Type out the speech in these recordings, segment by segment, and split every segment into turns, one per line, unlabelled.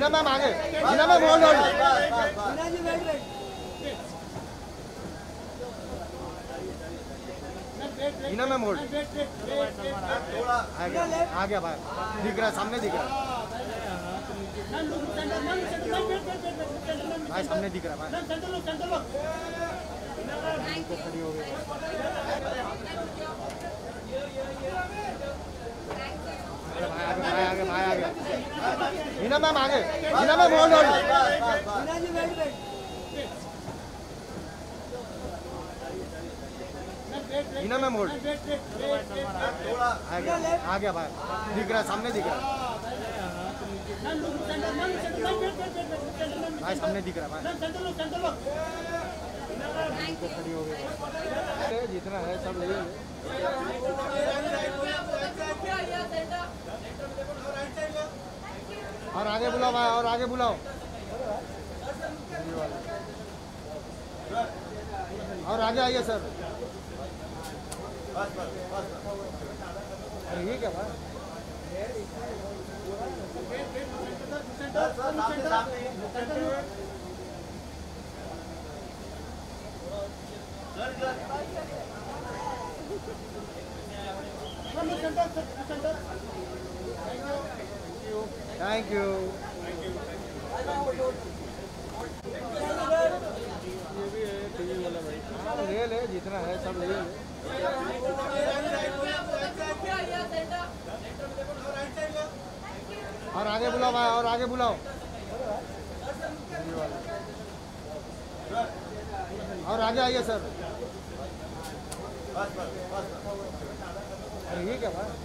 Hina ma'am आगे, Hina ma'am hold hold, Hina ma'am hold, आ गया भाई, दिख रहा है सामने, दिख रहा है भाई, सामने दिख रहा है भाई, खड़ी हो गई भाई, आगे भाई, आगे हिना मैम आगे, Hina ma'am hold hold, Hina ma'am hold, आ गया भाई, दिख रहा है सामने, दिख रहा है भाई, सामने दिख रहा है भाई, खड़ी हो गई जितना है सब ले। और आगे बुलाओ भाई, और आगे बुलाओ, और आगे आइए सर। ये क्या भाई, थैंक यू। ये भी है टीवी वाला भाई, हाँ ले ले जितना है सब ले ले। और आगे बुलाओ भाई, और आगे बुलाओ, और आगे आइए सर। ये क्या भाई,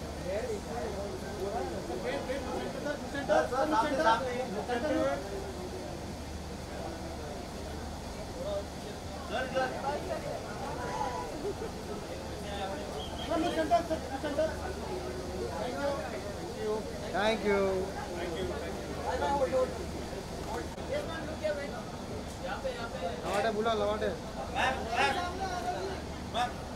थैंक यू। लवाटे बुला, लवाटे।